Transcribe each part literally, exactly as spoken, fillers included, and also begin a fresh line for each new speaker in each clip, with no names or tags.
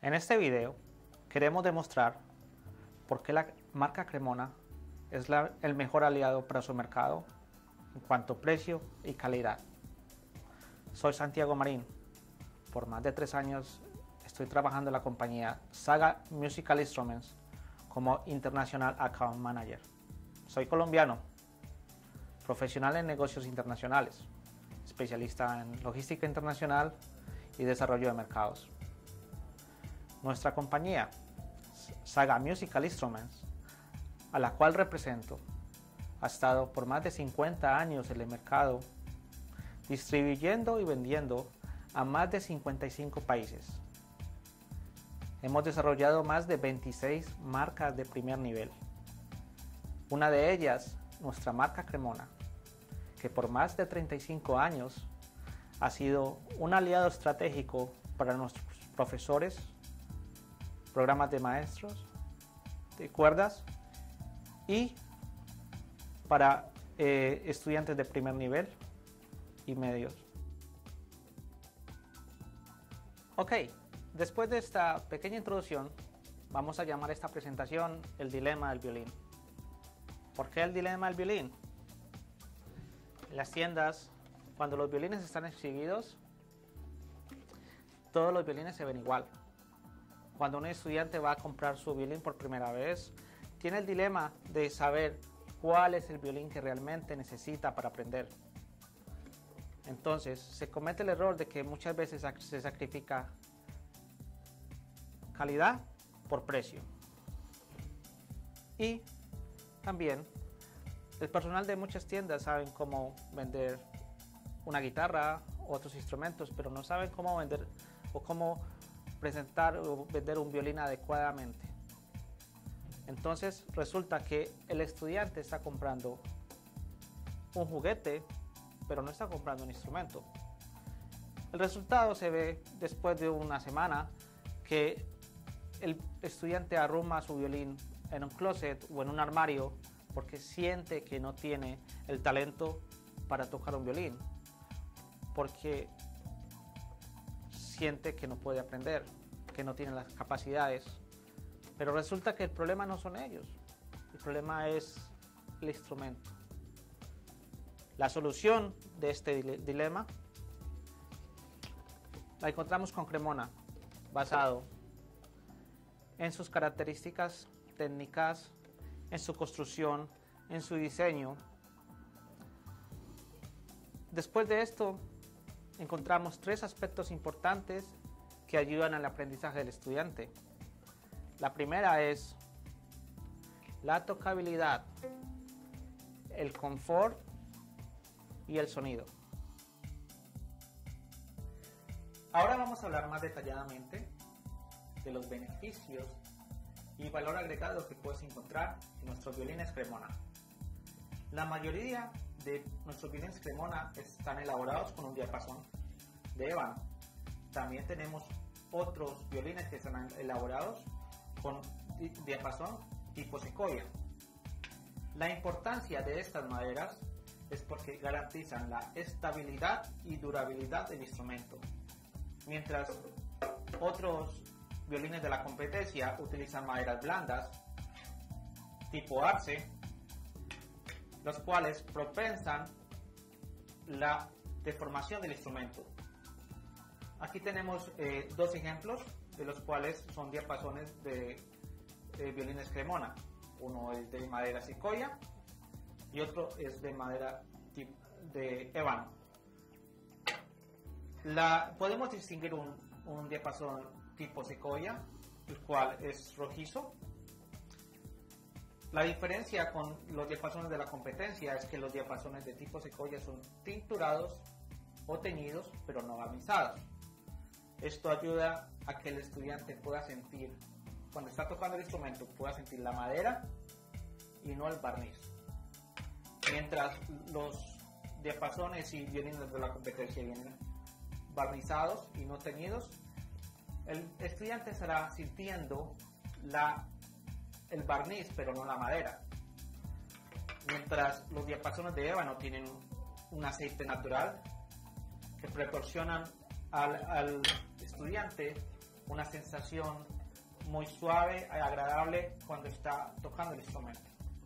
En este video queremos demostrar por qué la marca Cremona es la, el mejor aliado para su mercado en cuanto a precio y calidad. Soy Santiago Marín. Por más de tres años estoy trabajando en la compañía Saga Musical Instruments como International Account Manager. Soy colombiano, profesional en negocios internacionales, especialista en logística internacional y desarrollo de mercados. Nuestra compañía, Saga Musical Instruments, a la cual represento, ha estado por más de cincuenta años en el mercado, distribuyendo y vendiendo a más de cincuenta y cinco países. Hemos desarrollado más de veintiséis marcas de primer nivel. Una de ellas, nuestra marca Cremona, que por más de treinta y cinco años ha sido un aliado estratégico para nuestros profesores, programas de maestros, de cuerdas y para eh, estudiantes de primer nivel y medios. Ok, después de esta pequeña introducción, vamos a llamar a esta presentación el dilema del violín. ¿Por qué el dilema del violín? En las tiendas, cuando los violines están exhibidos, todos los violines se ven igual. Cuando un estudiante va a comprar su violín por primera vez, tiene el dilema de saber cuál es el violín que realmente necesita para aprender. Entonces, se comete el error de que muchas veces se sacrifica calidad por precio. Y también, el personal de muchas tiendas saben cómo vender una guitarra, otros instrumentos, pero no saben cómo vender o cómo presentar o vender un violín adecuadamente. Entonces resulta que el estudiante está comprando un juguete, pero no está comprando un instrumento. El resultado se ve después de una semana que el estudiante arruma su violín en un closet o en un armario porque siente que no tiene el talento para tocar un violín, porque siente que no puede aprender, que no tiene las capacidades. Pero resulta que el problema no son ellos, el problema es el instrumento. La solución de este dilema la encontramos con Cremona, basado en sus características técnicas, en su construcción, en su diseño. Después de esto, encontramos tres aspectos importantes que ayudan al aprendizaje del estudiante. La primera es la tocabilidad, el confort y el sonido. Ahora vamos a hablar más detalladamente de los beneficios y valor agregado que puedes encontrar en nuestros violines Cremona. La mayoría de nuestros violines Cremona están elaborados con un diapasón de ébano. También tenemos otros violines que están elaborados con diapasón tipo secoya. La importancia de estas maderas es porque garantizan la estabilidad y durabilidad del instrumento, mientras otros violines de la competencia utilizan maderas blandas tipo arce, los cuales propensan la deformación del instrumento. Aquí tenemos eh, dos ejemplos de los cuales son diapasones de, de violines Cremona. Uno es de madera secoya y otro es de madera de ébano. La, podemos distinguir un, un diapasón tipo secoya, el cual es rojizo. La diferencia con los diapasones de la competencia es que los diapasones de tipo secoya son tinturados o teñidos, pero no barnizados. Esto ayuda a que el estudiante pueda sentir, cuando está tocando el instrumento, pueda sentir la madera y no el barniz. Mientras los diapasones y violines de la competencia vienen barnizados y no teñidos, el estudiante estará sintiendo la, el barniz, pero no la madera. Mientras los diapasones de ébano tienen un aceite natural que proporcionan al, al estudiante una sensación muy suave y agradable cuando está tocando el instrumento.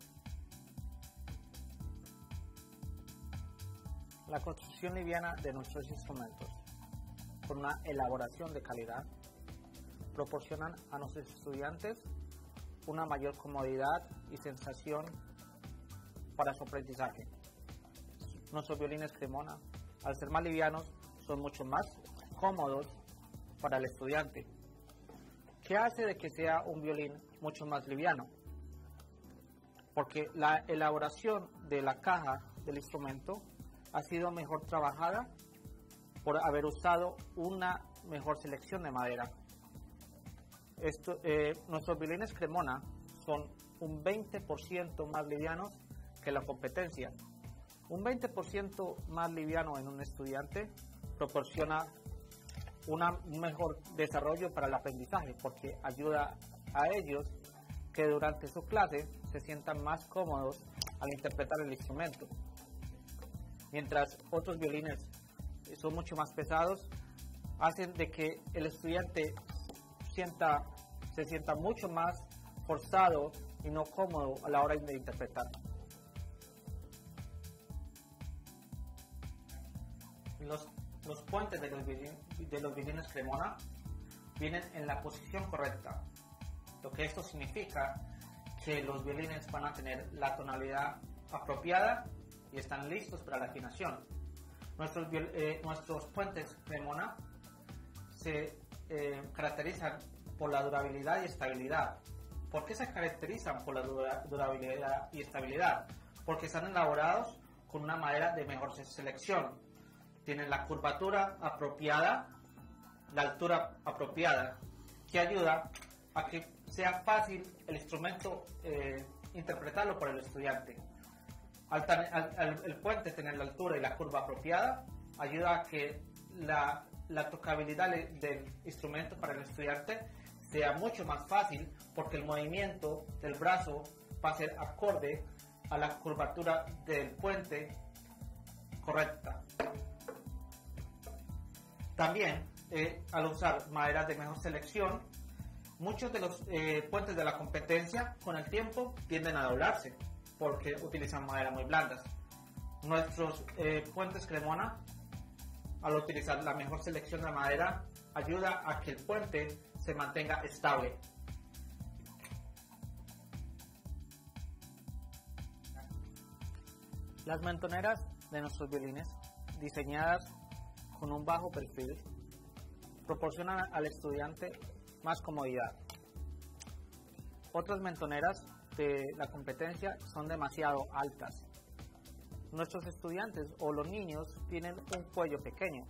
La construcción liviana de nuestros instrumentos, con una elaboración de calidad, proporcionan a nuestros estudiantes una mayor comodidad y sensación para su aprendizaje. Nuestros violines Cremona, al ser más livianos, son mucho más cómodos para el estudiante. ¿Qué hace de que sea un violín mucho más liviano? Porque la elaboración de la caja del instrumento ha sido mejor trabajada por haber usado una mejor selección de madera. Esto, eh, nuestros violines Cremona son un veinte por ciento más livianos que la competencia. Un veinte por ciento más liviano en un estudiante proporciona una, un mejor desarrollo para el aprendizaje, porque ayuda a ellos que durante su clase se sientan más cómodos al interpretar el instrumento. Mientras otros violines son mucho más pesados, hacen de que el estudiante sienta, se sienta mucho más forzado y no cómodo a la hora de interpretar. Los, los puentes de los, de los violines Cremona vienen en la posición correcta, lo que esto significa que los violines van a tener la tonalidad apropiada y están listos para la afinación. Nuestros, eh, nuestros puentes Cremona se eh, caracterizan por la durabilidad y estabilidad. ¿Por qué se caracterizan por la dura, durabilidad y estabilidad? Porque están elaborados con una madera de mejor selección. Tienen la curvatura apropiada, la altura apropiada, que ayuda a que sea fácil el instrumento eh, interpretarlo por el estudiante. Al, al, al el puente tener la altura y la curva apropiada, ayuda a que la, la tocabilidad del instrumento para el estudiante sea mucho más fácil, porque el movimiento del brazo va a ser acorde a la curvatura del puente correcta. También, eh, al usar maderas de mejor selección, muchos de los eh, puentes de la competencia con el tiempo tienden a doblarse, porque utilizan madera muy blandas. Nuestros eh, puentes Cremona, al utilizar la mejor selección de madera, ayuda a que el puente se mantenga estable. Las mentoneras de nuestros violines, diseñadas con un bajo perfil, proporcionan al estudiante más comodidad. Otras mentoneras de la competencia son demasiado altas. Nuestros estudiantes o los niños tienen un cuello pequeño,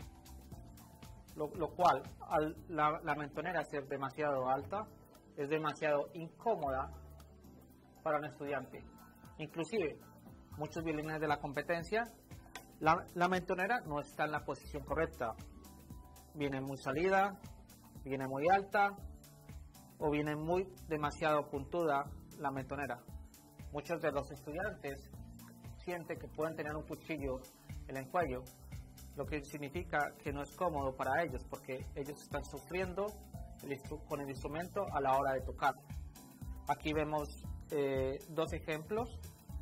lo, lo cual al la, la mentonera ser demasiado alta es demasiado incómoda para un estudiante. Inclusive muchos violines de la competencia, la, la mentonera no está en la posición correcta, viene muy salida, viene muy alta o viene muy demasiado puntuda la mentonera. Muchos de los estudiantes sienten que pueden tener un cuchillo en el cuello, lo que significa que no es cómodo para ellos, porque ellos están sufriendo el con el instrumento a la hora de tocar. Aquí vemos eh, dos ejemplos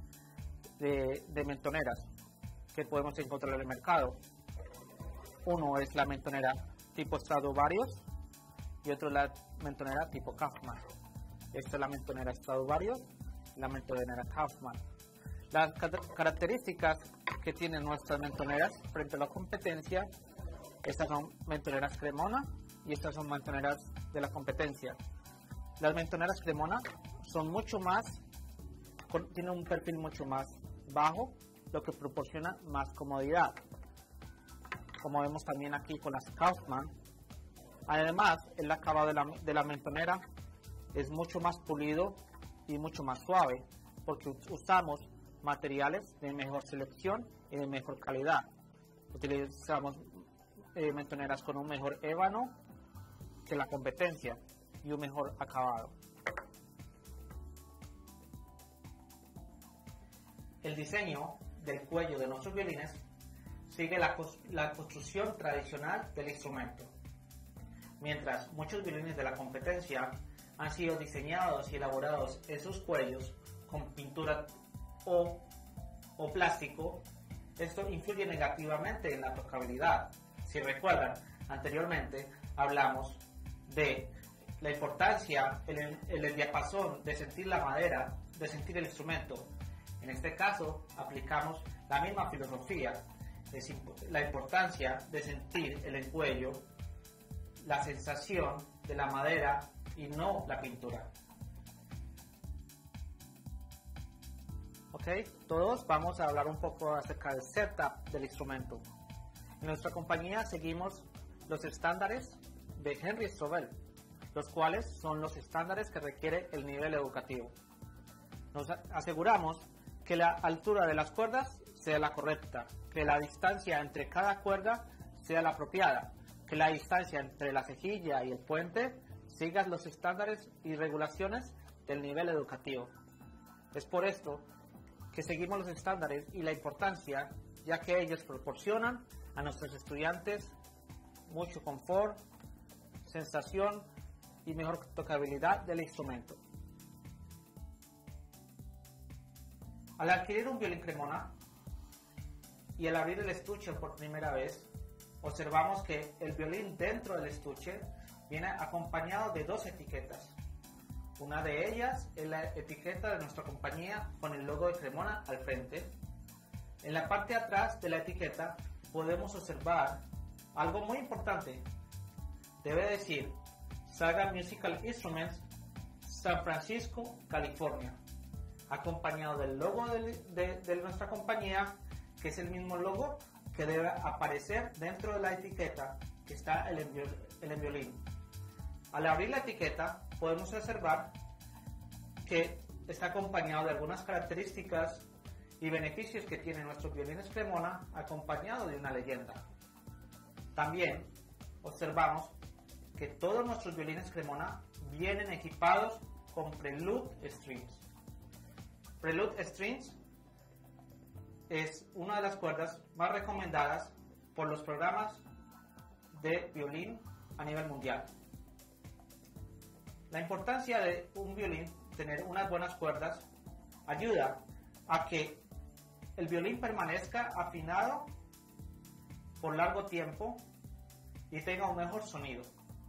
de, de mentoneras que podemos encontrar en el mercado. Uno es la mentonera tipo Stradivarius y otro es la mentonera tipo Kaufman. Esta es la mentonera Stradivarius y la mentonera Kaufman. Las características que tienen nuestras mentoneras frente a la competencia, estas son mentoneras Cremona y estas son mentoneras de la competencia. Las mentoneras Cremona son mucho más, tienen un perfil mucho más bajo, lo que proporciona más comodidad, como vemos también aquí con las Kaufman. Además, el acabado de la, de la mentonera es mucho más pulido y mucho más suave, porque usamos materiales de mejor selección y de mejor calidad. Utilizamos eh, mentoneras con un mejor ébano que la competencia y un mejor acabado. El diseño del cuello de nuestros violines sigue la, la construcción tradicional del instrumento. Mientras muchos violines de la competencia han sido diseñados y elaborados en sus cuellos con pintura o, o plástico, esto influye negativamente en la tocabilidad. Si recuerdan, anteriormente hablamos de la importancia en el, en el diapasón de sentir la madera, de sentir el instrumento. En este caso aplicamos la misma filosofía, es imp- la importancia de sentir el encuello, la sensación de la madera y no la pintura. Ok, todos vamos a hablar un poco acerca del setup del instrumento. En nuestra compañía seguimos los estándares de Henry Strobel, los cuales son los estándares que requiere el nivel educativo. Nos aseguramos que la altura de las cuerdas sea la correcta, que la distancia entre cada cuerda sea la apropiada, que la distancia entre la cejilla y el puente siga los estándares y regulaciones del nivel educativo. Es por esto que seguimos los estándares y la importancia, ya que ellos proporcionan a nuestros estudiantes mucho confort, sensación y mejor tocabilidad del instrumento. Al adquirir un violín Cremona y al abrir el estuche por primera vez, observamos que el violín dentro del estuche viene acompañado de dos etiquetas. Una de ellas es la etiqueta de nuestra compañía con el logo de Cremona al frente. En la parte de atrás de la etiqueta podemos observar algo muy importante. Debe decir Saga Musical Instruments, San Francisco, California, acompañado del logo de, de, de nuestra compañía, que es el mismo logo que debe aparecer dentro de la etiqueta que está el, el violín. Al abrir la etiqueta podemos observar que está acompañado de algunas características y beneficios que tienen nuestros violines Cremona, acompañado de una leyenda. También observamos que todos nuestros violines Cremona vienen equipados con Prelude Strings. Prelude Strings es una de las cuerdas más recomendadas por los programas de violín a nivel mundial. La importancia de un violín tener unas buenas cuerdas ayuda a que el violín permanezca afinado por largo tiempo y tenga un mejor sonido.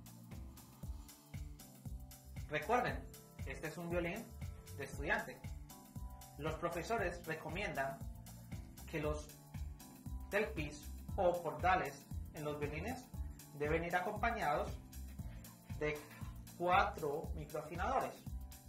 Recuerden, este es un violín de estudiante. Los profesores recomiendan que los tailpiece o cordales en los violines deben ir acompañados de cuatro microafinadores,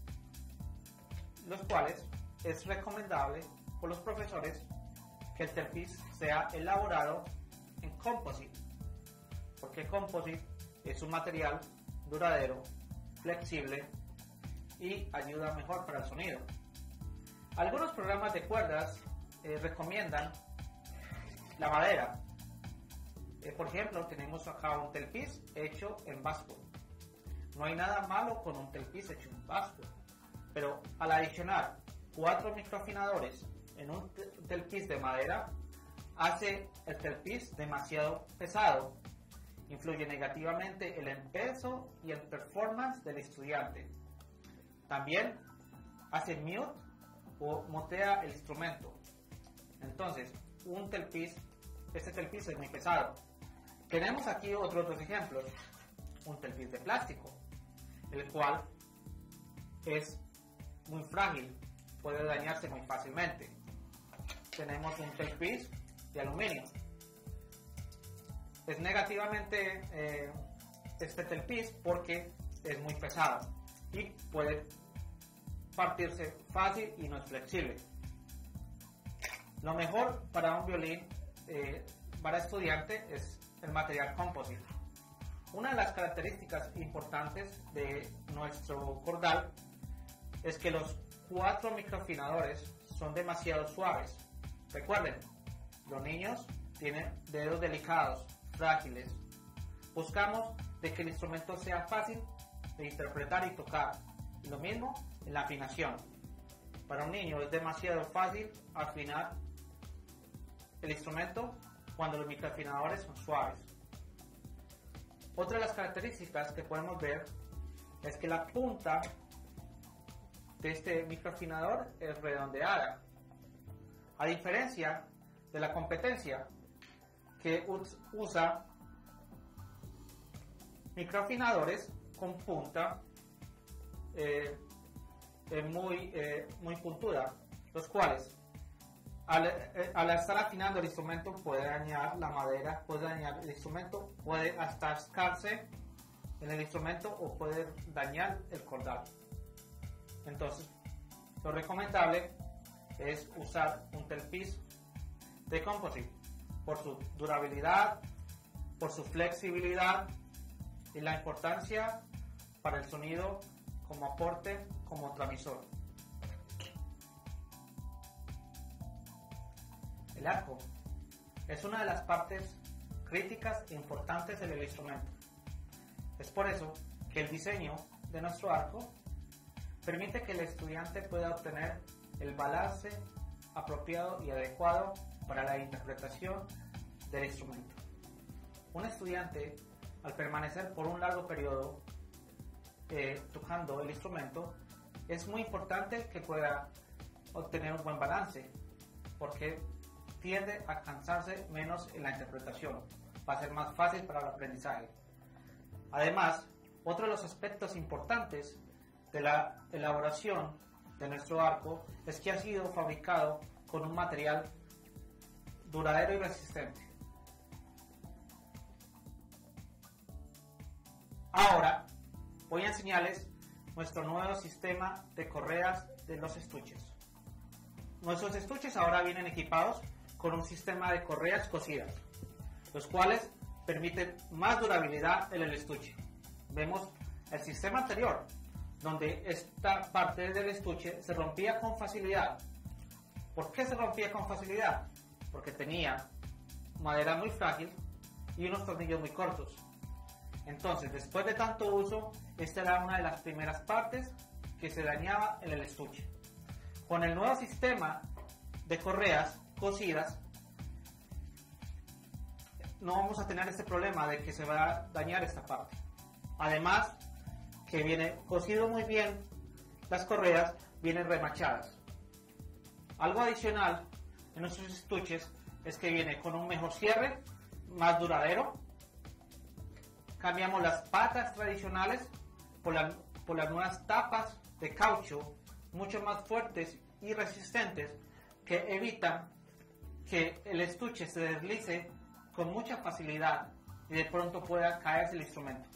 los cuales es recomendable por los profesores que el tailpiece sea elaborado en composite, porque el composite es un material duradero, flexible y ayuda mejor para el sonido. Algunos programas de cuerdas eh, recomiendan la madera. Eh, por ejemplo, tenemos acá un tailpiece hecho en basswood. No hay nada malo con un tailpiece hecho en basswood, pero al adicionar cuatro microafinadores en un tailpiece de madera, hace el tailpiece demasiado pesado. Influye negativamente en el peso y el performance del estudiante. También hace mute o mutea el instrumento. Entonces, un tailpiece, este tailpiece es muy pesado. Tenemos aquí otros dos ejemplos. Un tailpiece de plástico, el cual es muy frágil, puede dañarse muy fácilmente. Tenemos un tailpiece de aluminio. Es negativamente eh, este tailpiece porque es muy pesado y puede partirse fácil y no es flexible. Lo mejor para un violín eh, para estudiante es el material composite. Una de las características importantes de nuestro cordal es que los cuatro microafinadores son demasiado suaves. Recuerden, los niños tienen dedos delicados, frágiles. Buscamos de que el instrumento sea fácil de interpretar y tocar. Y lo mismo en la afinación. Para un niño es demasiado fácil afinar el instrumento cuando los microafinadores son suaves. Otra de las características que podemos ver es que la punta de este microafinador es redondeada, a diferencia de la competencia que usa microafinadores con punta eh, eh, muy, eh, muy puntuda, los cuales al, eh, al estar afinando el instrumento puede dañar la madera, puede dañar el instrumento, puede atascarse en el instrumento o puede dañar el cordal. Entonces, lo recomendable es usar un tailpiece de composite por su durabilidad, por su flexibilidad y la importancia para el sonido como aporte, como transmisor. El arco es una de las partes críticas e importantes del instrumento. Es por eso que el diseño de nuestro arco permite que el estudiante pueda obtener el balance apropiado y adecuado para la interpretación del instrumento. Un estudiante, al permanecer por un largo periodo eh, tocando el instrumento, es muy importante que pueda obtener un buen balance, porque tiende a cansarse menos en la interpretación, va a ser más fácil para el aprendizaje. Además, otro de los aspectos importantes de la elaboración de nuestro arco es que ha sido fabricado con un material duradero y resistente. Ahora voy a enseñarles nuestro nuevo sistema de correas de los estuches. Nuestros estuches ahora vienen equipados con un sistema de correas cosidas, los cuales permiten más durabilidad en el estuche. Vemos el sistema anterior, donde esta parte del estuche se rompía con facilidad. ¿Por qué se rompía con facilidad? Porque tenía madera muy frágil y unos tornillos muy cortos. Entonces, después de tanto uso, esta era una de las primeras partes que se dañaba en el estuche. Con el nuevo sistema de correas cosidas, no vamos a tener este problema de que se va a dañar esta parte. Además, que viene cosido muy bien, las correas vienen remachadas. Algo adicional en nuestros estuches es que viene con un mejor cierre, más duradero. Cambiamos las patas tradicionales por, la, por las nuevas tapas de caucho, mucho más fuertes y resistentes, que evitan que el estuche se deslice con mucha facilidad y de pronto pueda caerse el instrumento.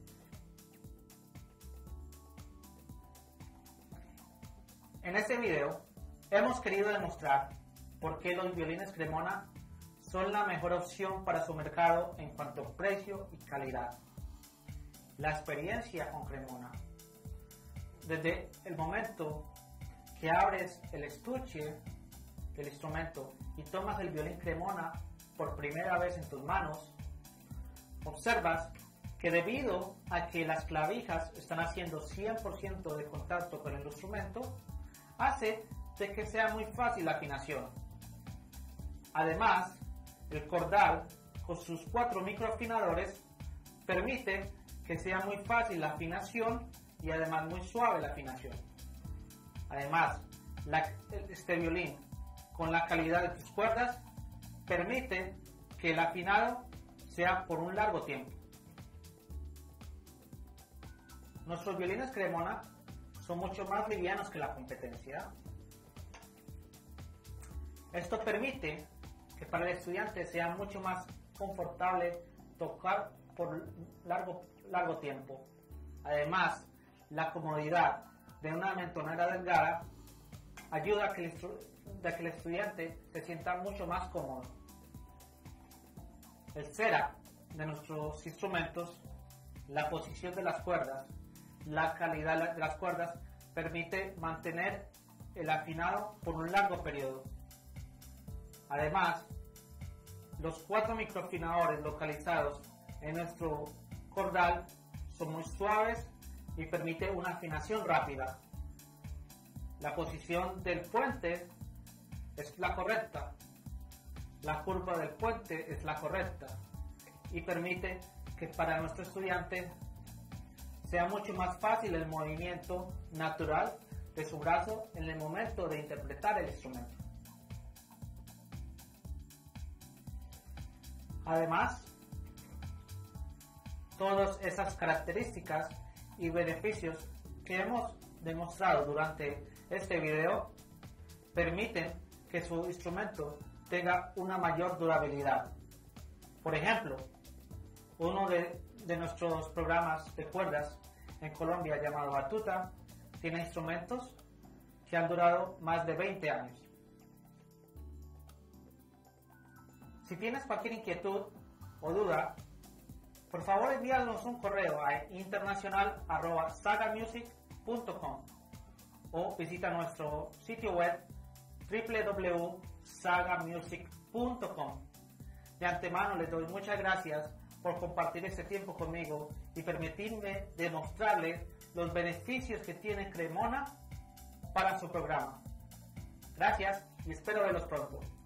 En este video hemos querido demostrar por qué los violines Cremona son la mejor opción para su mercado en cuanto a precio y calidad. La experiencia con Cremona. Desde el momento que abres el estuche del instrumento y tomas el violín Cremona por primera vez en tus manos, observas que debido a que las clavijas están haciendo cien por ciento de contacto con el instrumento, hace de que sea muy fácil la afinación. Además, el cordal con sus cuatro microafinadores permite que sea muy fácil la afinación y además muy suave la afinación. Además, la, este violín con la calidad de tus cuerdas permite que el afinado sea por un largo tiempo. Nuestros violines Cremona son mucho más livianos que la competencia. Esto permite que para el estudiante sea mucho más confortable tocar por largo, largo tiempo. Además, la comodidad de una mentonera delgada ayuda a que, el, a que el estudiante se sienta mucho más cómodo. El setup de nuestros instrumentos, la posición de las cuerdas, la calidad de las cuerdas permite mantener el afinado por un largo periodo. Además, los cuatro microafinadores localizados en nuestro cordal son muy suaves y permite una afinación rápida. La posición del puente es la correcta, la curva del puente es la correcta y permite que para nuestro estudiante sea mucho más fácil el movimiento natural de su brazo en el momento de interpretar el instrumento. Además, todas esas características y beneficios que hemos demostrado durante este video permiten que su instrumento tenga una mayor durabilidad. Por ejemplo, uno de, de nuestros programas de cuerdas en Colombia llamado Batuta tiene instrumentos que han durado más de veinte años. Si tienes cualquier inquietud o duda, por favor envíanos un correo a internacional arroba saga music punto com o visita nuestro sitio web doble u doble u doble u punto saga music punto com. De antemano les doy muchas gracias por compartir este tiempo conmigo y permitirme demostrarles los beneficios que tiene Cremona para su programa. Gracias y espero verlos pronto.